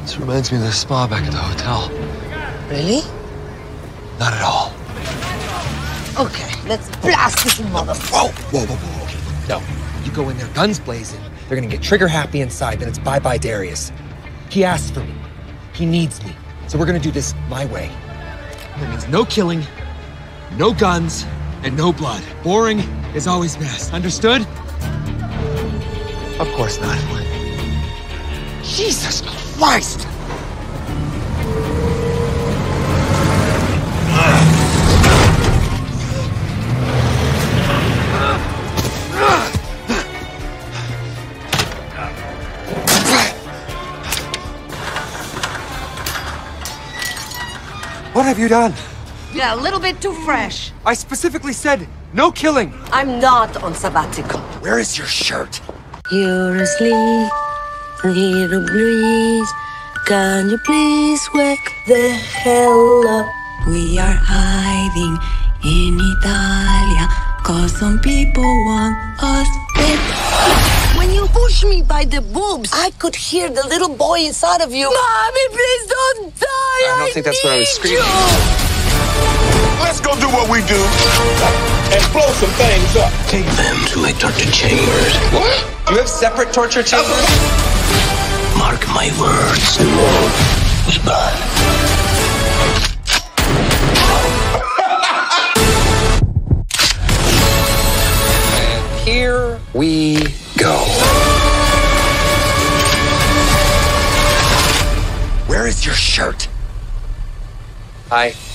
This reminds me of the spa back at the hotel. Really? Not at all. Okay, let's blast this mother. Whoa. No, you go in there guns blazing. They're gonna get trigger happy inside, then it's bye-bye Darius. He asked for me. He needs me. So we're gonna do this my way. That means no killing, no guns, and no blood. Boring is always best. Understood? Of course not. Jesus Christ! What have you done? Yeah, a little bit too fresh. I specifically said no killing. I'm not on sabbatical. Where is your shirt? You're asleep, little breeze. Can you please wake the hell up? We are hiding in Italia, 'cause some people want us dead. When you push me by the boobs, I could hear the little boy inside of you. Mommy, please don't die. I don't think that's what I was screaming. Let's go do what we do and blow some things up. Take them to my torture chambers. What? You have separate torture chambers? Mark my words, the road was bad. And here we go. Where is your shirt? Hi.